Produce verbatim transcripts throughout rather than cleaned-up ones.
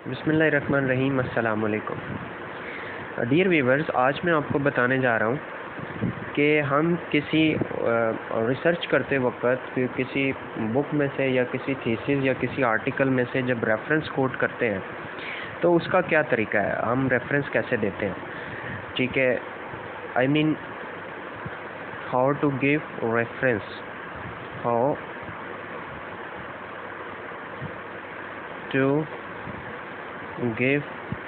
बिस्मिल्लाहिर्रहमानिर्रहीम, अस्सलाम वालेकुम। डियर व्यूवर्स, आज मैं आपको बताने जा रहा हूँ कि हम किसी रिसर्च करते वक्त किसी बुक में से या किसी थीसिस या किसी आर्टिकल में से जब रेफरेंस कोट करते हैं तो उसका क्या तरीका है, हम रेफरेंस कैसे देते हैं। ठीक है, I mean how to give reference, how to give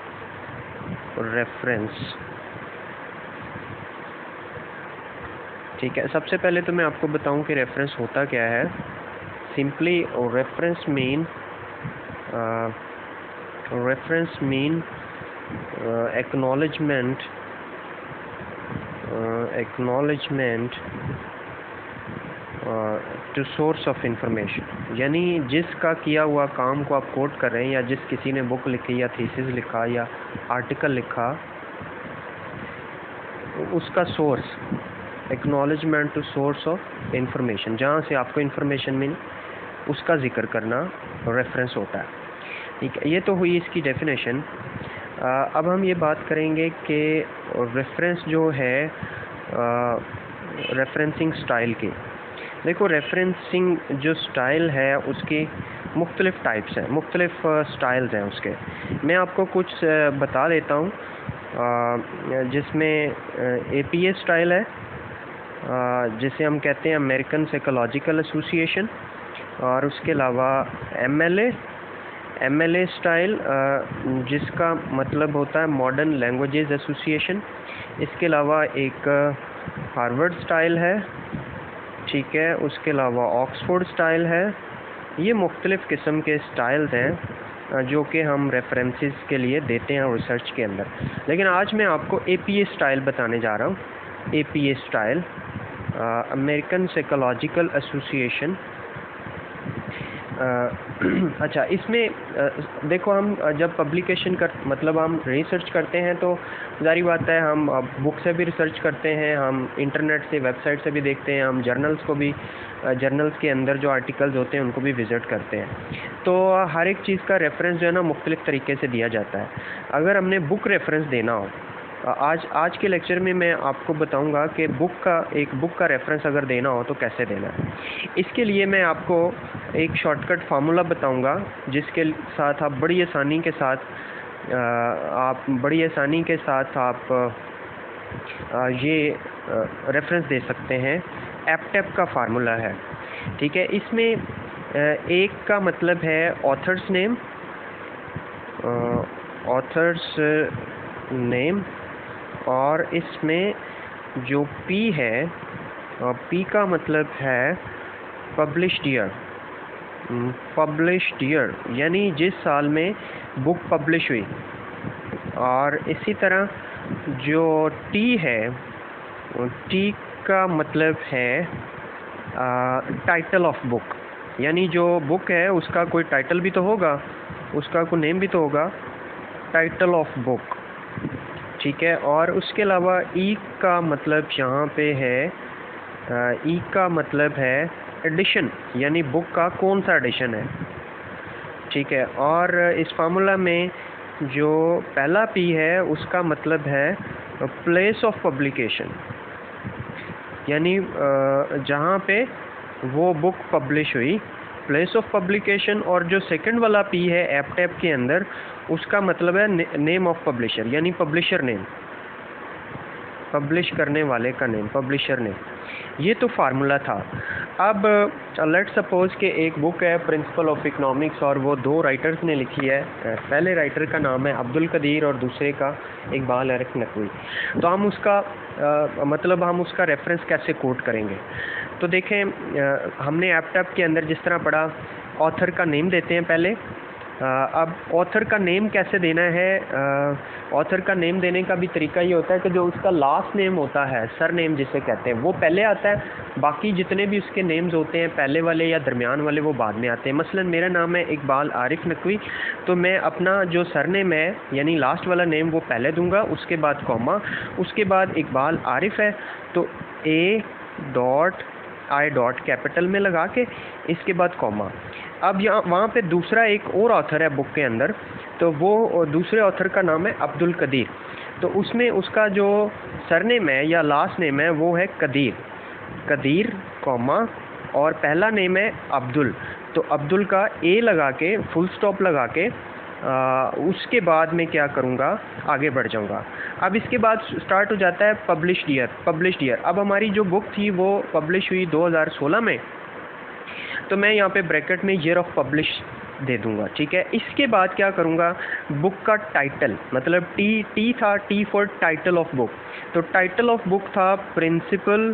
reference. ठीक है, सबसे पहले तो मैं आपको बताऊं कि रेफरेंस होता क्या है। Simply reference mean reference mean acknowledgement acknowledgement to source of information, यानी जिसका किया हुआ काम को आप कोट कर रहे हैं या जिस किसी ने बुक लिखी या थीसिस लिखा या आर्टिकल लिखा, उसका source, acknowledgement to source of information, जहाँ से आपको इंफॉर्मेशन मिली उसका जिक्र करना रेफरेंस होता है। ठीक है, ये तो हुई इसकी डेफिनेशन। अब हम ये बात करेंगे कि रेफरेंस जो है रेफरेंसिंग स्टाइल की। देखो, रेफरेंसिंग जो स्टाइल है उसकी मुख्तलिफ़ टाइप्स हैं, मुख्तलिफ़ स्टाइल्स हैं उसके। मैं आपको कुछ बता देता हूँ, जिसमें ए पी ए स्टाइल है, जिसे हम कहते हैं अमेरिकन साइकोलॉजिकल एसोसिएशन, और उसके अलावा M L A M L A style, जिसका मतलब होता है मॉडर्न लैंग्वेजेस एसोसिएशन। इसके अलावा एक हार्वर्ड स्टाइल है, ठीक है, उसके अलावा ऑक्सफोर्ड स्टाइल है। ये मुख्तलिफ़ किस्म के स्टाइल्स हैं जो कि हम रेफरेंसेस के लिए देते हैं रिसर्च के अंदर। लेकिन आज मैं आपको ए पी ए स्टाइल बताने जा रहा हूँ। A P A style, American Psychological Association. अच्छा, इसमें uh, देखो, हम जब पब्लिकेशन कर मतलब हम रिसर्च करते हैं तो जारी बात है, हम बुक से भी रिसर्च करते हैं, हम इंटरनेट से, वेबसाइट से भी देखते हैं, हम जर्नल्स को भी, जर्नल्स के अंदर जो आर्टिकल्स होते हैं उनको भी विज़िट करते हैं। तो हर एक चीज़ का रेफरेंस जो है ना मुख्तलिफ़ तरीके से दिया जाता है। अगर हमने बुक रेफरेंस देना हो, आज आज के लेक्चर में मैं आपको बताऊंगा कि बुक का एक बुक का रेफरेंस अगर देना हो तो कैसे देना है। इसके लिए मैं आपको एक शॉर्टकट फार्मूला बताऊंगा, जिसके साथ आप बड़ी आसानी के साथ आप बड़ी आसानी के साथ आप ये रेफरेंस दे सकते हैं। एपटेप का फार्मूला है, ठीक है। इसमें एक का मतलब है ऑथर्स नेम, ऑथर्स नेम, और इसमें जो P है, P का मतलब है पब्लिश्ड ईयर, पब्लिश्ड ईयर यानी जिस साल में बुक पब्लिश हुई। और इसी तरह जो T है, T का मतलब है टाइटल ऑफ बुक, यानी जो बुक है उसका कोई टाइटल भी तो होगा, उसका कोई नेम भी तो होगा, टाइटल ऑफ बुक, ठीक है। और उसके अलावा ई का मतलब यहाँ पे है, ई का मतलब है एडिशन, यानी बुक का कौन सा एडिशन है, ठीक है। और इस फार्मूला में जो पहला पी है उसका मतलब है प्लेस ऑफ पब्लिकेशन, यानी जहाँ पे वो बुक पब्लिश हुई, प्लेस ऑफ पब्लिकेशन। और जो सेकंड वाला पी है एपटेप के अंदर, उसका मतलब है ने, नेम ऑफ पब्लिशर, यानी पब्लिशर नेम, पब्लिश करने वाले का नेम, पब्लिशर नेम। ये तो फार्मूला था। अब लेट सपोज कि एक बुक है प्रिंसिपल ऑफ इकोनॉमिक्स, और वो दो राइटर्स ने लिखी है। पहले राइटर का नाम है अब्दुल कदीर और दूसरे का इकबाल अरक नकवी। तो हम उसका आ, मतलब हम उसका रेफरेंस कैसे कोट करेंगे। तो देखें, आ, हमने एपटेप के अंदर जिस तरह पढ़ा, ऑथर का नेम देते हैं पहले। अब ऑथर का नेम कैसे देना है, ऑथर का नेम देने का भी तरीका ये होता है कि जो उसका लास्ट नेम होता है, सर नेम जिसे कहते हैं, वो पहले आता है, बाकी जितने भी उसके नेम्स होते हैं पहले वाले या दरमियान वाले वो बाद में आते हैं। मसलन मेरा नाम है इकबाल आरिफ नकवी, तो मैं अपना जो सर नेम है यानी लास्ट वाला नेम वो पहले दूंगा, उसके बाद कॉमा, उसके बाद इकबाल आरिफ है तो A dot I dot capital में लगा के इसके बाद कॉमा। अब यहाँ वहाँ पे दूसरा एक और ऑथर है बुक के अंदर, तो वो दूसरे ऑथर का नाम है अब्दुल कदीर। तो उसमें उसका जो सरनेम है या लास्ट नेम है वो है कदीर, कदीर कॉमा, और पहला नेम है अब्दुल। तो अब्दुल का ए लगा के फुल स्टॉप लगा के आ, उसके बाद मैं क्या करूँगा, आगे बढ़ जाऊँगा। अब इसके बाद स्टार्ट हो जाता है पब्लिश्ड ईयर। पब्लिश्ड ईयर, अब हमारी जो बुक थी वो पब्लिश हुई दो हज़ार सोलह में, तो मैं यहाँ पे ब्रैकेट में ईयर ऑफ पब्लिश दे दूँगा, ठीक है। इसके बाद क्या करूँगा, बुक का टाइटल, मतलब टी टी था, T for title of book. तो टाइटल ऑफ बुक था principle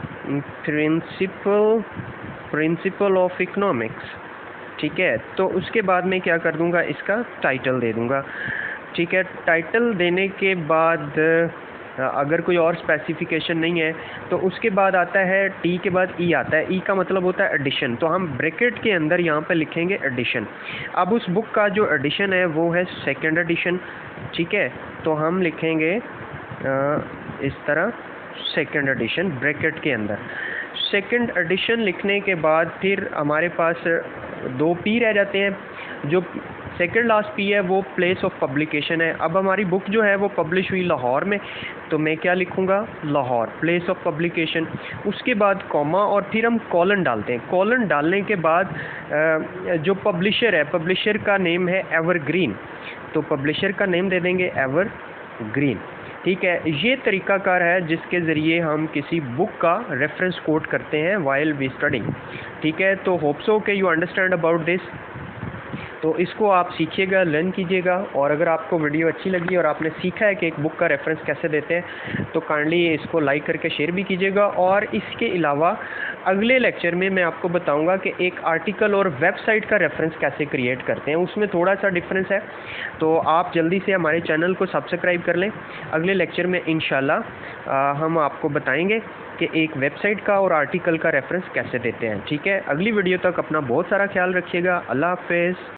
principle principle of economics, ठीक है। तो उसके बाद मैं क्या कर दूँगा, इसका टाइटल दे दूँगा, ठीक है। टाइटल देने के बाद अगर कोई और स्पेसिफिकेशन नहीं है तो उसके बाद आता है टी के बाद ई आता है। ई का मतलब होता है एडिशन, तो हम ब्रैकेट के अंदर यहाँ पे लिखेंगे एडिशन। अब उस बुक का जो एडिशन है वो है सेकंड एडिशन, ठीक है। तो हम लिखेंगे आ, इस तरह सेकंड एडिशन ब्रैकेट के अंदर। सेकंड एडिशन लिखने के बाद फिर हमारे पास दो पी रह जाते हैं। जो सेकंड लास्ट पी है वो प्लेस ऑफ पब्लिकेशन है। अब हमारी बुक जो है वो पब्लिश हुई लाहौर में, तो मैं क्या लिखूँगा, लाहौर प्लेस ऑफ पब्लिकेशन। उसके बाद कॉमा और फिर हम कॉलन डालते हैं। कॉलन डालने के बाद जो पब्लिशर है, पब्लिशर का नेम है एवरग्रीन, तो पब्लिशर का नेम दे देंगे एवरग्रीन, ठीक है। ये तरीकाकार है जिसके ज़रिए हम किसी बुक का रेफरेंस कोट करते हैं वाइल वी स्टडिंग, ठीक है। तो होप सो कि यू अंडरस्टैंड अबाउट दिस। तो इसको आप सीखिएगा, लर्न कीजिएगा, और अगर आपको वीडियो अच्छी लगी और आपने सीखा है कि एक बुक का रेफरेंस कैसे देते हैं तो काइंडली इसको लाइक करके शेयर भी कीजिएगा। और इसके अलावा अगले लेक्चर में मैं आपको बताऊंगा कि एक आर्टिकल और वेबसाइट का रेफरेंस कैसे क्रिएट करते हैं, उसमें थोड़ा सा डिफरेंस है। तो आप जल्दी से हमारे चैनल को सब्सक्राइब कर लें। अगले लेक्चर में इंशाल्लाह हम आपको बताएंगे कि एक वेबसाइट का और आर्टिकल का रेफरेंस कैसे देते हैं, ठीक है। अगली वीडियो तक अपना बहुत सारा ख्याल रखिएगा। अल्लाह हाफ़िज़।